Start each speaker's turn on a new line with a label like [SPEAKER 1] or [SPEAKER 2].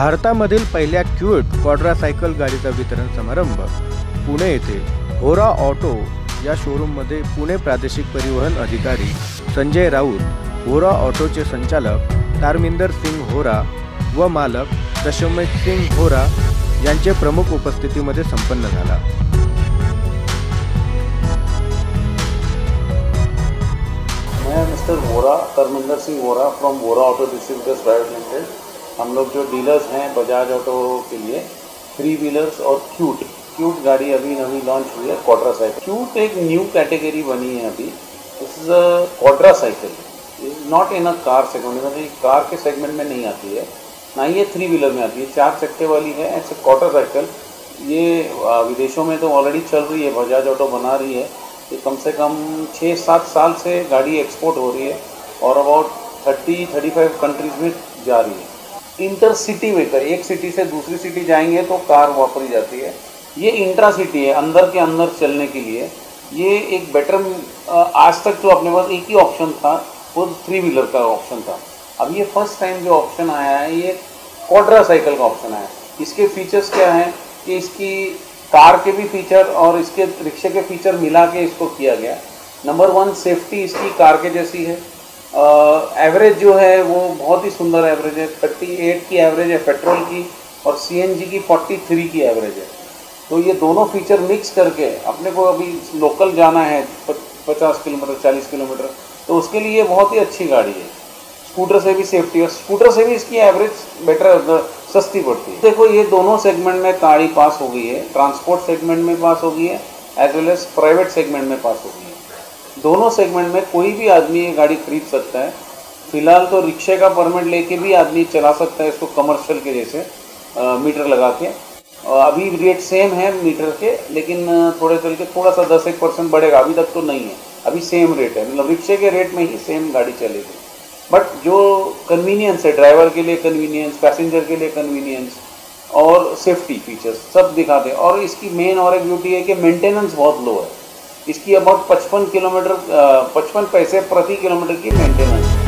[SPEAKER 1] भारतामधील पहिल्या क्यूट क्वाड्रासायकल गाडीचा वितरण समारंभ पुणे येथे होरा ऑटो या शोरूममध्ये पुणे प्रादेशिक परिवहन अधिकारी संजय राऊत, होरा ऑटोचे संचालक तारमिंदर सिंग होरा व मालक दशमेश सिंग होरा यांचे प्रमुख उपस्थितीमध्ये संपन्न झाला।
[SPEAKER 2] मैं mister Vora Tarminder Singh Vora from Vora auto distributors private limited. हम लोग जो डीलर्स हैं बजाज ऑटो के लिए 3 व्हीलर्स और क्यूट गाड़ी अभी नवी लॉन्च हुई है। क्वाड्रासाइकिल क्यूट एक न्यू कैटेगरी बनी है अभी। This is a quadricycle, is not in a car segment, मतलब कार के सेगमेंट में नहीं आती है, ना ये 3 व्हीलर में आती है, 4 चक्के वाली है। ऐसे क्वाड्रासाइकिल ये विदेशों में तो ऑलरेडी चल रही है, बजाज ऑटो बना रही है। ये कम से कम 6-7 साल से गाड़ी एक्सपोर्ट हो रही है और अबाउट 30-35 कंट्रीज़ में जा रही है। इंटरसिटी व्हीकल, एक सिटी से दूसरी सिटी जाएंगे तो कार वापरी जाती है। ये इंट्रा सिटी है, अंदर के अंदर चलने के लिए ये एक बेटर। आज तक तो अपने पास एक ही ऑप्शन था, वो 3 व्हीलर का ऑप्शन था। अब ये फर्स्ट टाइम जो ऑप्शन आया है ये क्वाड्रासाइकिल का ऑप्शन आया है। इसके फीचर्स क्या हैं कि इसकी कार के भी फीचर और इसके रिक्शे के फीचर मिला के इसको किया गया। नंबर 1 सेफ्टी इसकी कार के जैसी है। एवरेज जो है वो बहुत ही सुंदर एवरेज है, 38 की एवरेज है पेट्रोल की और सीएनजी की 43 की एवरेज है। तो ये दोनों फीचर मिक्स करके अपने को अभी लोकल जाना है 50 किलोमीटर 40 किलोमीटर, तो उसके लिए बहुत ही अच्छी गाड़ी है। स्कूटर से भी सेफ्टी है, स्कूटर से भी इसकी एवरेज बेटर सस्ती पड़ती है। देखो ये दोनों सेगमेंट में गाड़ी पास हो गई है, ट्रांसपोर्ट सेगमेंट में पास हो गई है as well as private segment में पास हो गई है। दोनों सेगमेंट में कोई भी आदमी ये गाड़ी खरीद सकता है। फिलहाल तो रिक्शे का परमिट लेके भी आदमी चला सकता है इसको, कमर्शियल के जैसे मीटर लगा के। अभी रेट सेम है मीटर के, लेकिन थोड़े चल के थोड़ा सा 10-1% बढ़ेगा, अभी तक तो नहीं है, अभी सेम रेट है, मतलब रिक्शे के रेट में ही सेम गाड़ी चलेगी। बट जो कन्वीनियंस है, ड्राइवर के लिए कन्वीनियंस, पैसेंजर के लिए कन्वीनियंस और सेफ्टी फीचर्स सब दिखाते हैं। और इसकी मेन और एक ब्यूटी है कि मेंटेनेंस बहुत लो है। इसकी अबाउट 55 पैसे प्रति किलोमीटर की मेंटेनेंस।